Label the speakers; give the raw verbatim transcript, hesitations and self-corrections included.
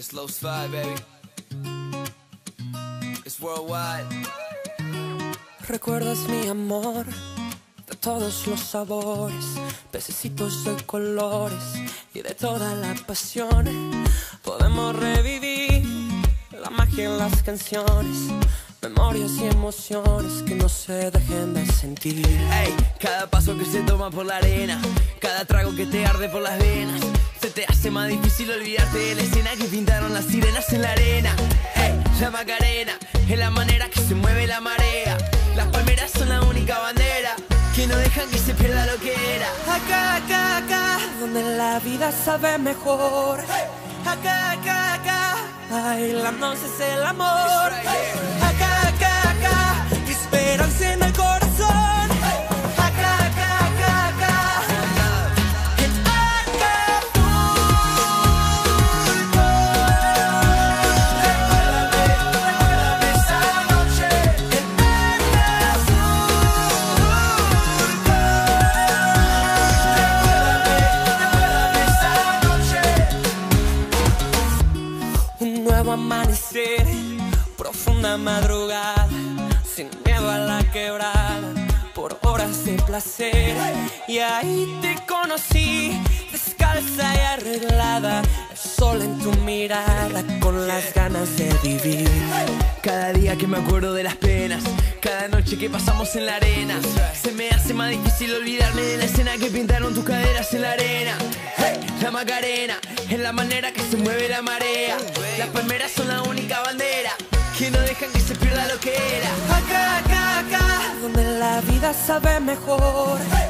Speaker 1: Slow slide, baby. It's worldwide.
Speaker 2: Recuerdas mi amor de todos los sabores, pececitos de colores y de toda la pasión. Podemos revivir la magia en las canciones, memorias y emociones que no se dejen de sentir.
Speaker 1: Ey, cada paso que se toma por la arena, cada trago que te arde por las venas, se te hace más difícil olvidarte de la escena que pintaron las sirenas en la arena. Ey, la Macarena es la manera que se mueve la marea. Las palmeras son la única bandera que no dejan que se pierda lo que era.
Speaker 2: Acá, acá, acá, donde la vida sabe mejor. Acá, acá, acá, bailándonos es el amor. Acá, acá, acá, esperanza en el corazón. Acá, acá, acá, acá, en Acapulco. Recuérdame esa noche en Acapulco. Recuérdame esa noche. Un nuevo amanecer, profunda madrugada, sin miedo a la quebrada, por horas de placer. Y ahí te conocí, descalza y arreglada, el sol en tu mirada, con las ganas de vivir.
Speaker 1: Cada día que me acuerdo de las penas, cada noche que pasamos en la arena, se me hace más difícil olvidarme de la escena que pintaron tus caderas en la arena. Hey, la Macarena es la manera que se mueve la marea. Las palmeras son la única bandera que no dejan que se pierda lo que era.
Speaker 2: Acá, acá, acá, donde la vida sabe mejor.